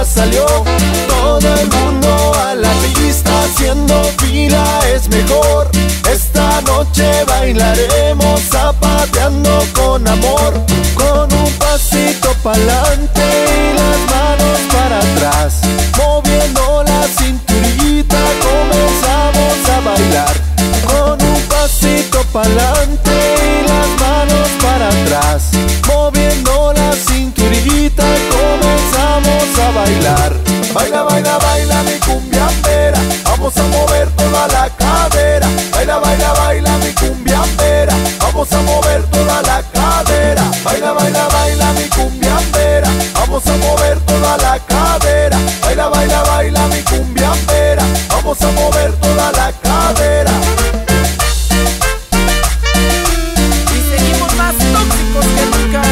salió. Todo el mundo a la pista, haciendo fila es mejor. Esta noche bailaremos zapateando con amor, con un pasito pa'lante y las manos para atrás, moviendo la cinturita comenzamos a bailar. Con un pasito pa'lante y las manos para atrás, moviendo la cinturita comenzamos a bailar. Baila, baila, baila mi cumbiambera, vamos a mover toda la cadera. Baila, baila, baila mi cumbiambera, vamos a mover toda la cadera. Baila, baila, baila mi cumbiambera, vamos a mover toda la cadera. Baila, baila, baila mi cumbiambera, vamos a mover toda la cadera. Y seguimos más tóxicos que nunca.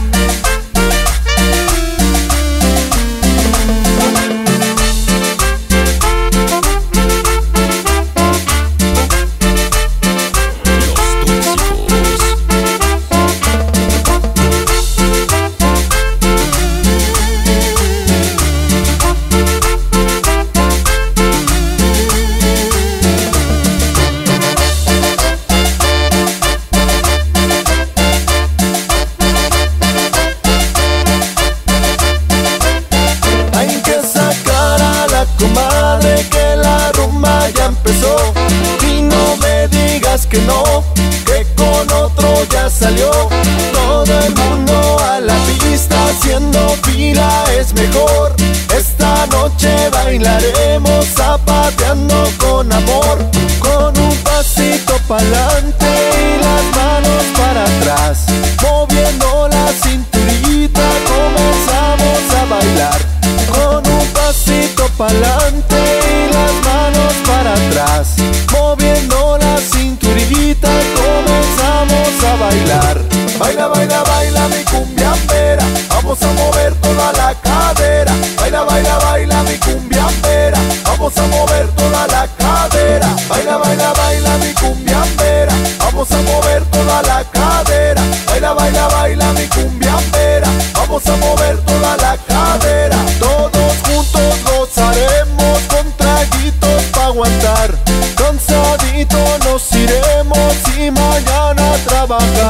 Comadre, que la rumba ya empezó y no me digas que no, que con otro ya salió. Todo el mundo a la pista, haciendo fila es mejor. Esta noche bailaremos zapateando con amor, con un pasito pa'lante y las manos para atrás, moviendo la cinturita comenzamos a bailar. Con un pasito pa'lante y las manos para atrás, moviendo la cinturita comenzamos a bailar. Baila, baila, baila mi cumbiambera, vamos a mover toda la cadera. Baila, baila, baila mi cumbiambera, vamos a mover toda la cadera. Baila, baila, baila mi cumbiambera, vamos a mover toda la cadera. Baila, baila, baila mi cumbiambera, vamos a mover toda la cadera. Todos juntos gozaremos con traguitos pa' aguantar, cansadito nos iremos y mañana a trabajar.